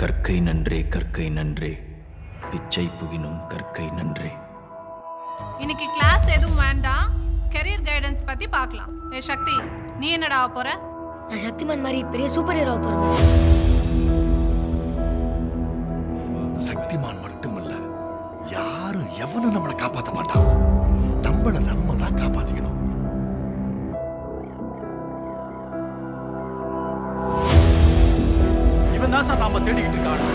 கற்கை நன்றே பிச்சை புகினும் கற்கை நன்றே. இன்னைக்கு கிளாஸ் எதுவும் வேண்டாம், கெரியர் கைடன்ஸ் பத்தி பார்க்கலாம். ஏ சக்தி, நீ என்னடா போற? நான் சக்திமான் மாதிரி பெரிய சூப்பர் ஹீரோ போறேன். சக்திமான் மட்டுமல்ல, யாரும் எவனும் நம்மளை காப்பாற்ற மாட்டான். நம்மள நம்ம தான் காப்பாத்திக்கணும். இவன் தான் சார் நாம தேடிக்கிட்டு இருக்காங்க.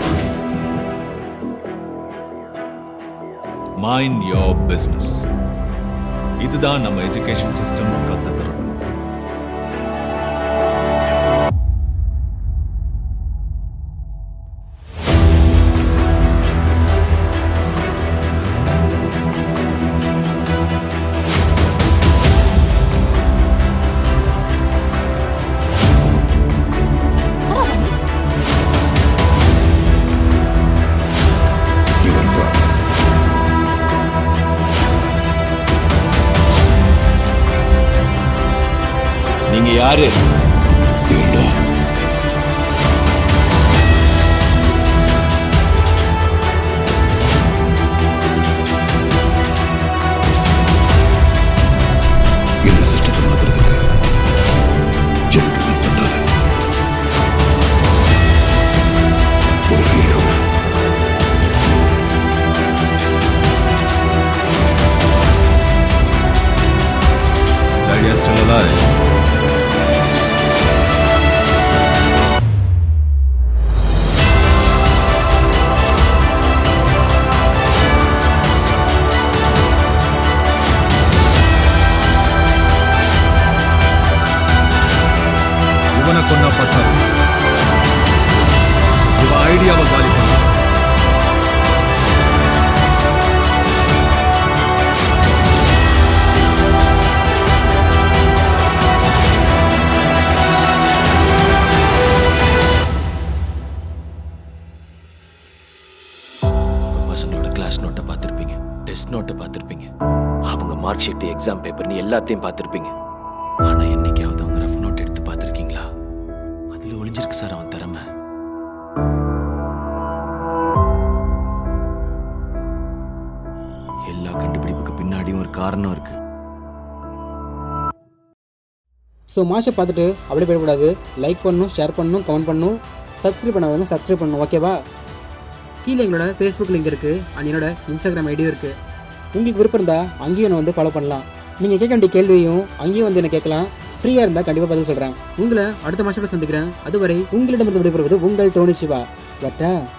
Mind your business. இதுதான் நம்ம எஜுகேஷன் சிஸ்டம் கத்து தருது. நீங்க யாரு? இந்த சிஸ்டத்தை மாத்துறதுக்கு ஜென்டில்மேன் பண்றது ஒரு hero. Is Arya still alive? இவனை கொன்னா பத்தாது, இவ ஐடியாவை காலி பண்ண. பசங்களோட கிளாஸ் நோட்டை பார்த்துருப்பீங்க, டெஸ்ட் நோட்டை பார்த்துருப்பீங்க, அவங்க மார்க் ஷீட், எக்ஸாம் பேப்பர்னு எல்லாத்தையும் பார்த்துருப்பீங்க. ஆனா என்னைக்காவது அவங்க ரஃப் நோட் எடுத்து பார்த்துருக்கீங்களா? அதுல ஒளிஞ்சிருக்கு சார் அவன் திறமை. எல்லா கண்டுபிடிப்புக்கு பின்னாடியும் ஒரு காரணம் இருக்கு. ஸோ மாஷை பார்த்துட்டு அப்படியே போயிடக்கூடாது. லைக் பண்ணணும், ஷேர் பண்ணணும், கமெண்ட் பண்ணணும், சப்ஸ்கிரைப் பண்ணாதவங்க சப்ஸ்கிரைப் பண்ணணும். ஓகேவா? கீழே எங்களோட ஃபேஸ்புக் லிங்க் இருக்குது, அண்ட் என்னோட இன்ஸ்டாகிராம் ஐடியும் இருக்குது. உங்களுக்கு விருப்பம் இருந்தால் அங்கேயும் என்னை வந்து ஃபாலோ பண்ணலாம். நீங்கள் கேட்க வேண்டிய கேள்வியும் அங்கேயும் வந்து என்ன கேட்கலாம். ஃப்ரீயாக இருந்தால் கண்டிப்பாக பதில் சொல்கிறேன். உங்களை அடுத்த மாதம் சந்திக்கிறேன். அதுவரை உங்களிடமிருந்து விடைபெறுவது உங்கள் டோனி சிவா. வட்டா.